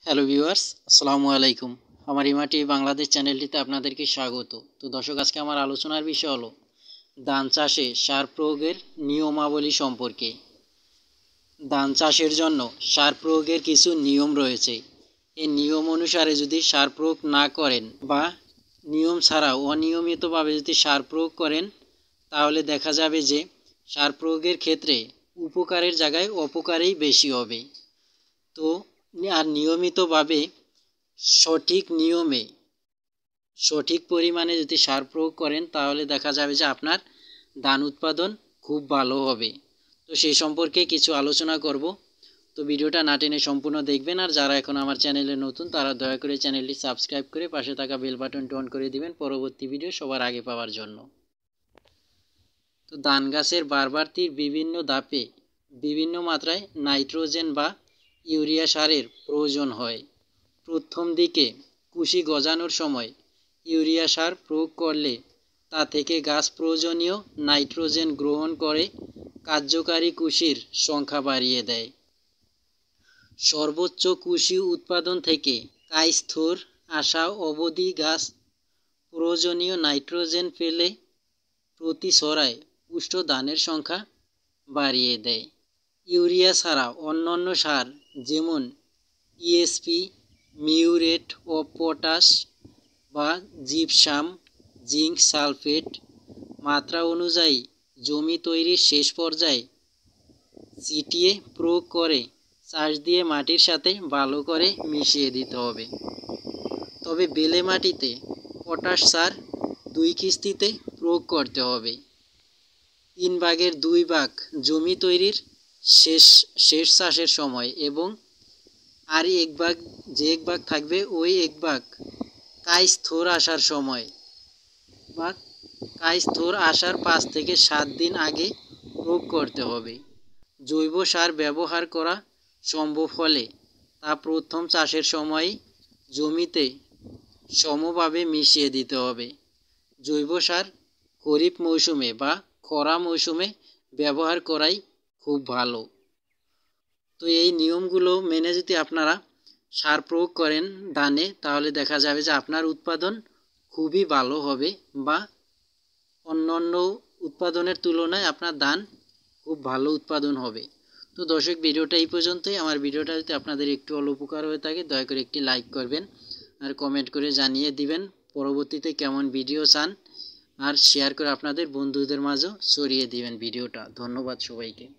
Hello viewers, আসসালামু আলাইকুম। আমার ইমাটি বাংলাদেশ চ্যানেলটিতে আপনাদেরকে স্বাগত। তো দর্শক, আজকে আমার আলোচনার বিষয় হলো ধান চাষে সার প্রয়োগের নিয়মাবলী সম্পর্কে। ধান চাষের জন্য সার প্রয়োগের কিছু নিয়ম রয়েছে। এই নিয়ম অনুসারে যদি সার প্রয়োগ না করেন বা নিয়ম ছাড়াও অনিয়মিতভাবে যদি সার প্রয়োগ করেন, তাহলে দেখা যাবে যে সার প্রয়োগের ক্ষেত্রে উপকারের জায়গায় অপকারই বেশি হবে। তো আর নিয়মিতভাবে সঠিক নিয়মে সঠিক পরিমাণে যদি সার প্রয়োগ করেন, তাহলে দেখা যাবে যে আপনার ধান উৎপাদন খুব ভালো হবে। তো সেই সম্পর্কে কিছু আলোচনা করব। তো ভিডিওটা না টেনে সম্পূর্ণ দেখবেন। আর যারা এখন আমার চ্যানেলে নতুন, তারা দয়া করে চ্যানেলটি সাবস্ক্রাইব করে পাশে থাকা বেল বাটনটি অন করে দিবেন পরবর্তী ভিডিও সবার আগে পাওয়ার জন্য। তো ধান গাছের বারবারতির বিভিন্ন ধাপে বিভিন্ন মাত্রায় নাইট্রোজেন বা ইউরিয়া সারের প্রয়োজন হয়। প্রথম দিকে কুশি গজানোর সময় ইউরিয়া সার প্রয়োগ করলে তা থেকে গাছ প্রয়োজনীয় নাইট্রোজেন গ্রহণ করে কার্যকারী কুশির সংখ্যা বাড়িয়ে দেয়। সর্বোচ্চ কুশি উৎপাদন থেকে কায়স্থর আসা অবধি গাছ প্রয়োজনীয় নাইট্রোজেন পেলে প্রতি ছড়ায় পুষ্ট ধানের সংখ্যা বাড়িয়ে দেয়। ইউরিয়া ছাড়া অন্যান্য সার যেমন ইএসপি, মিউরেট অফ পটাশ বা জিপসাম, জিঙ্ক সালফেট মাত্রা অনুযায়ী জমি তৈরির শেষ পর্যায়ে ছিটিয়ে প্রয়োগ করে চাষ দিয়ে মাটির সাথে ভালো করে মিশিয়ে দিতে হবে। তবে বেলে মাটিতে পটাশ সার 2 কিস্তিতে প্রয়োগ করতে হবে। 3 ভাগের 2 ভাগ জমি তৈরির শেষ চাষের সময় এবং আর এক ভাগ থাকবে ওই এক ভাগ কায়স্থর আসার সময় বা কায়স্থর আসার 5 থেকে 7 দিন আগে প্রয়োগ করতে হবে। জৈব সার ব্যবহার করা সম্ভব হলে তা প্রথম চাষের সময় জমিতে সমভাবে মিশিয়ে দিতে হবে। জৈব সার খরিফ মৌসুমে বা খরা মৌসুমে ব্যবহার করাই খুব ভালো। তো এই নিয়মগুলো মেনে যদি আপনারা সার প্রয়োগ করেন ধানে, তাহলে দেখা যাবে যে আপনার উৎপাদন খুবই ভালো হবে বা অন্যান্য উৎপাদনের তুলনায় আপনার ধান খুব ভালো উৎপাদন হবে। তো দর্শক, ভিডিওটা এই পর্যন্তই। আমার ভিডিওটা যদি আপনাদের একটু হলেও উপকার হয়ে থাকে, দয়া করে একটি লাইক করবেন আর কমেন্ট করে জানিয়ে দিবেন পরবর্তীতে কেমন ভিডিও চান, আর শেয়ার করে আপনাদের বন্ধুদের মাঝেও ছড়িয়ে দিবেন ভিডিওটা। ধন্যবাদ সবাইকে।